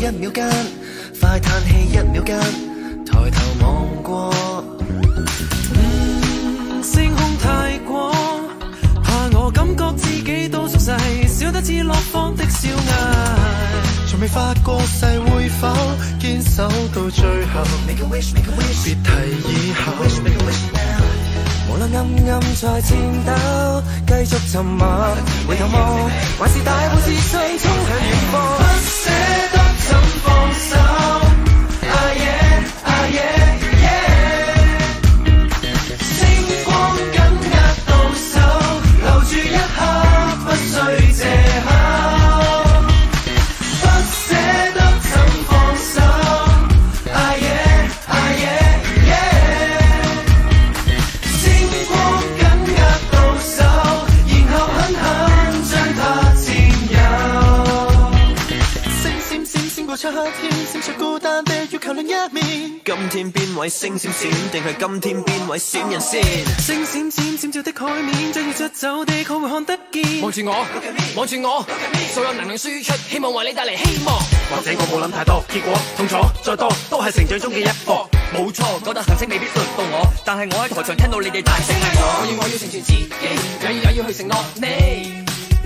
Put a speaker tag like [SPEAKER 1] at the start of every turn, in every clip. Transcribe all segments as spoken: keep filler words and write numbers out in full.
[SPEAKER 1] 一秒間，快嘆氣一秒間，抬頭望過。嗯，星空太廣，怕我感覺自己都熟悉，少得似落荒的小藝。從未發過誓會否堅守到最後，別提以後。無論暗暗在戰鬥，繼續沉默，回頭望，還是大步自信衝向遠方。不捨得怎放手，啊耶啊耶耶，星光緊握到手，留住一刻不需借口。不捨得怎放手，啊耶啊耶耶。出黑天，閃出孤單的月球另一面。今天邊位星閃閃，定係今天邊位閃人先？星閃閃閃照的海面，將要出走的可會看得見？望住我，望住我，所有能量輸出，希望為你帶嚟希望。或者我冇諗太多，結果痛楚再多，都係成長中嘅一課。冇錯，嗰笪行星未必輪到我，但係我喺台上聽到你哋大聲嗌我。我要我要成全自己，也要也要去承諾你。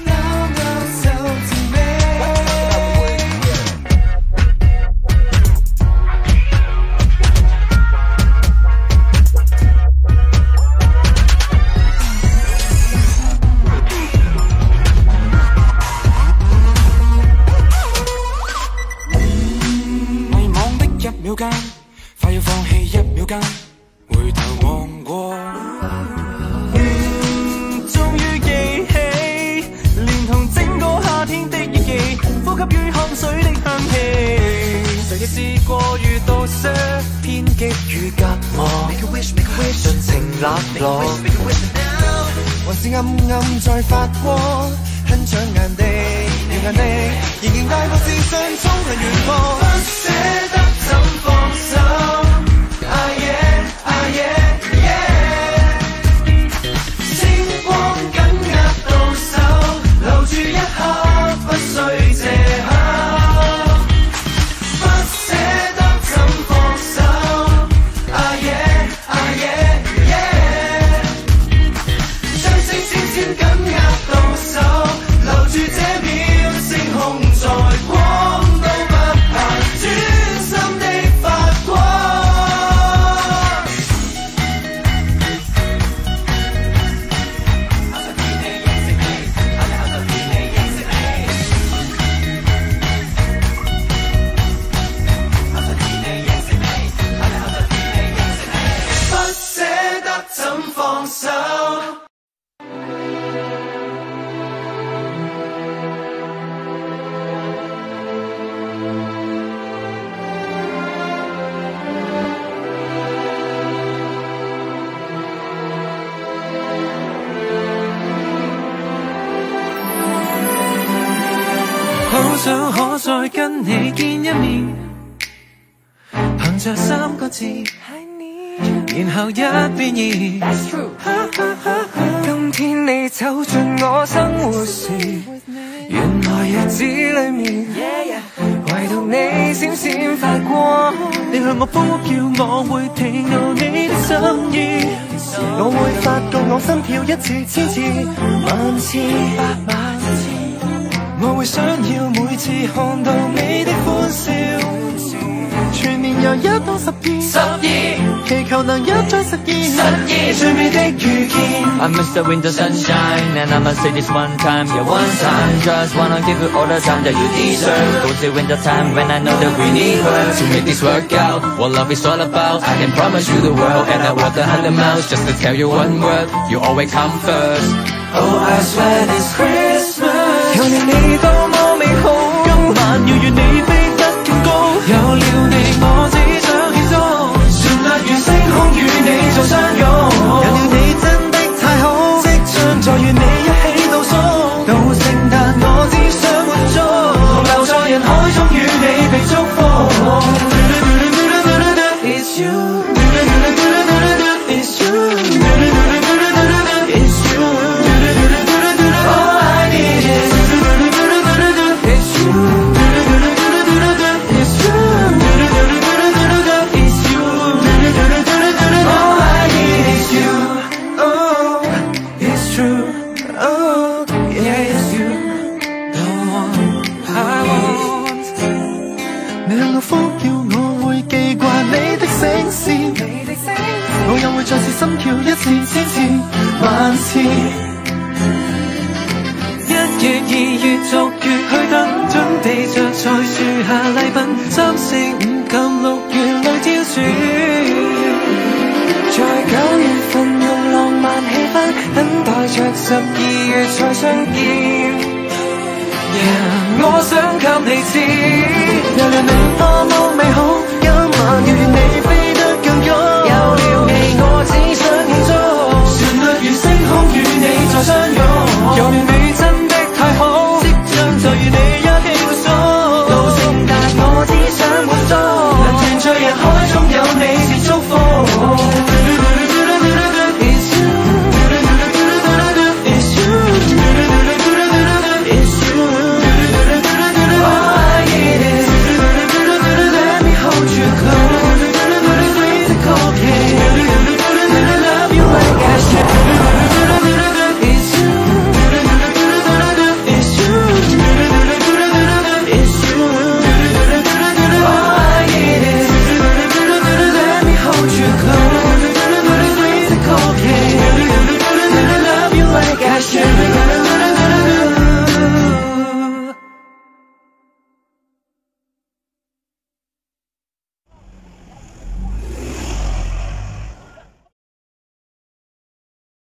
[SPEAKER 1] 快要放棄一秒間，回頭望過，嗯，終於記起，連同整個夏天的憶記，呼吸與汗水的香氣。誰亦試過遇到些偏激與隔膜，盡情冷落，還是暗暗在發光，很搶眼的耀眼的，仍然大步自信衝向遠方。不捨得怎放手，啊耶啊耶耶，星光緊握到手，留住一刻不需借口。不捨得怎放手，啊耶啊耶耶，將星閃閃緊握到手，留住這秒星空在光都不怕，專心的發光。不捨得怎放手。好想可再跟你見一面，憑着三個字，然後一變二。今天你走進我生活時，原來日子裏面，唯獨你閃閃發光。你向我呼叫，我會聽到你的心意，我會發覺我心跳一次千次萬次百萬次。我會想要每次看到你的歡笑，全面由一到十二，十二，祈求能一再實現，實現最美的遇見。I miss the winter sunshine and I must say this one time, yeah one time, just wanna give you all the time that you deserve. Go to winter time when I know that we need her to make this work out. What love is all about, I can promise you the world, and I walk a hundred miles just to tell you one word, you always come first. Oh, I swear this Christmas 有了你多麼美好，今晚要與你飛得更高。有了你我只想輕鬆，旋律如星空與你再相擁。有了你真的太好，即將再與你一起倒數。到聖誕我只想活足，留在人海中與你被祝福。It's you, it's you, it's you. All I need is 次。一月二月逐月去等，準備着在樹下禮品，三四五及六月裏挑選。在九月份用浪漫氣氛，等待着十二月才相見。Yeah, 我想給你知，人人明多麼美好，今晚與